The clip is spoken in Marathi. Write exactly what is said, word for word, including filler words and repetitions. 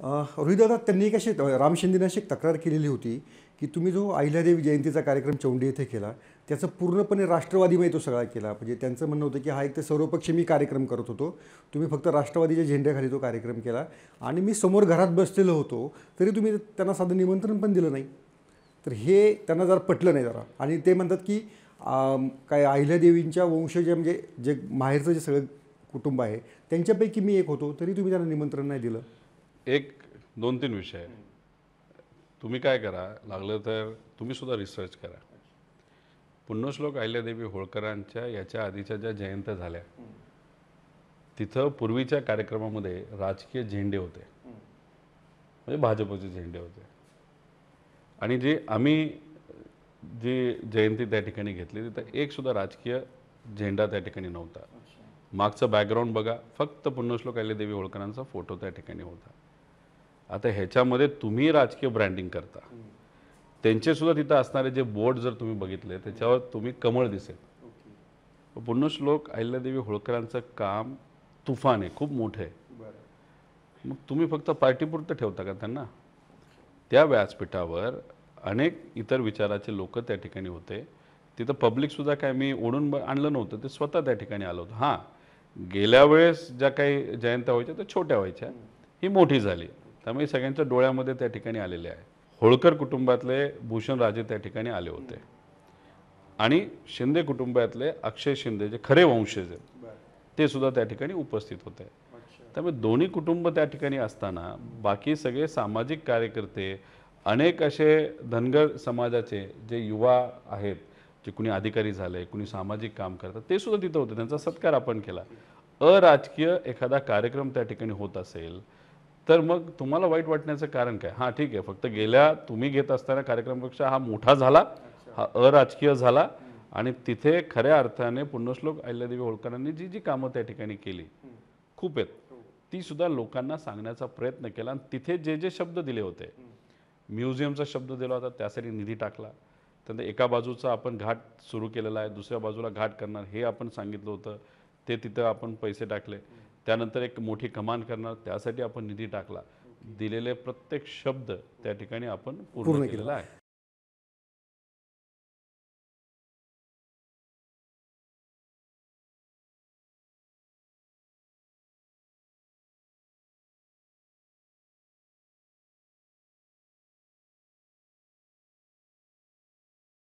रोहितदादा, त्यांनी एक अशी राम शिंदेने अशी एक तक्रार केलेली होती की तुम्ही जो अहिल्यादेवी जयंतीचा कार्यक्रम चौंडी येथे केला त्याचं पूर्णपणे राष्ट्रवादीमय तो सगळा केला. म्हणजे त्यांचं म्हणणं होतं की हा एक तर सर्वपक्षी मी कार्यक्रम करत होतो, तुम्ही फक्त राष्ट्रवादीच्या झेंड्याखाली तो कार्यक्रम केला आणि मी समोर घरात बसलेलो होतो तरी तुम्ही त्यांना साधं निमंत्रण पण दिलं नाही. तर हे त्यांना जरा पटलं नाही जरा. आणि ते म्हणतात की काय अहिल्यादेवींच्या वंशज म्हणजे जे माहेरचं जे सगळं कुटुंब आहे त्यांच्यापैकी मी एक होतो तरी तुम्ही त्यांना निमंत्रण नाही दिलं. एक दोन तीन विषय आहे. तुम्ही काय करा, लागलं तर तुम्ही सुद्धा रिसर्च करा. पुण्यश्लोक अहिल्यादेवी होळकरांच्या याच्या आधीच्या ज्या जयंत्या झाल्या तिथं पूर्वीच्या कार्यक्रमामध्ये राजकीय झेंडे होते, म्हणजे भाजपचे झेंडे होते. आणि जे आम्ही जी जयंती त्या ठिकाणी घेतली तिथं एक सुद्धा राजकीय झेंडा त्या ठिकाणी नव्हता. मागचं बॅकग्राऊंड बघा, फक्त पुण्यश्लोक अहिल्यादेवी होळकरांचा फोटो त्या ठिकाणी होता. आता ह्याच्यामध्ये तुम्ही राजकीय ब्रँडिंग करता, त्यांचे सुद्धा तिथं असणारे जे बोर्ड जर तुम्ही बघितले त्याच्यावर तुम्ही कमळ दिसेल. पुण्यश्लोक अहिल्यादेवी होळकरांचं काम तुफान आहे, खूप मोठं आहे. मग तुम्ही फक्त पार्टीपुरतं ठेवता का त्यांना? त्या व्यासपीठावर अनेक इतर विचाराचे लोक त्या ठिकाणी होते. तिथं पब्लिकसुद्धा काय मी ओढून आणलं नव्हतं, ते स्वतः त्या ठिकाणी आलं होतं. हां, गेल्या वेळेस ज्या काही जयंत्या व्हायच्या त्या छोट्या व्हायच्या, ही मोठी झाली, त्यामुळे सगळ्यांच्या डोळ्यामध्ये त्या ठिकाणी आलेले आहे. होळकर कुटुंबातले भूषण राजे त्या ठिकाणी आले होते आणि शिंदे कुटुंबातले अक्षय शिंदे जे खरे वंशज आहेत ते सुद्धा त्या ठिकाणी उपस्थित होते. त्यामुळे दोन्ही कुटुंब त्या ठिकाणी असताना बाकी सगळे सामाजिक कार्यकर्ते, अनेक असे धनगर समाजाचे जे युवा आहेत, जे कुणी अधिकारी झाले, कुणी सामाजिक काम करतात, ते सुद्धा तिथं होते. त्यांचा सत्कार आपण केला. अराजकीय एखादा कार्यक्रम त्या ठिकाणी होत असेल तर मग तुम्हाला वाईट वाटण्याचं कारण काय? हां, ठीक आहे, फक्त गेल्या तुम्ही घेत असताना कार्यक्रमापेक्षा हा मोठा झाला, हा अराजकीय झाला आणि तिथे खऱ्या अर्थाने पुण्यश्लोक अहिल्यादेवी होळकरांनी जी जी कामं त्या ठिकाणी केली खूप आहेत, ती सुद्धा लोकांना सांगण्याचा प्रयत्न केला. आणि तिथे जे जे शब्द दिले होते, म्युझियमचा शब्द दिला होता, त्यासाठी निधी टाकला. त्यानंतर एका बाजूचा आपण घाट सुरू केलेला आहे, दुसऱ्या बाजूला घाट करणार हे आपण सांगितलं होतं, ते तिथं आपण पैसे टाकले. त्यानंतर एक मोठी कमान करणार, त्यासाठी आपण निधी टाकला. दिलेले प्रत्येक शब्द त्या ठिकाणी आपण पूर्ण केलेला आहे.